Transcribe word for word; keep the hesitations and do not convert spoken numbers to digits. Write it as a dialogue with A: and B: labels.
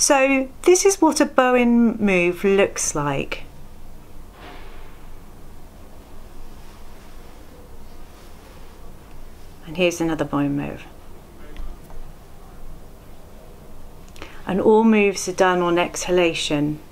A: So this is what a bowing move looks like. And here's another bowing move. And all moves are done on exhalation.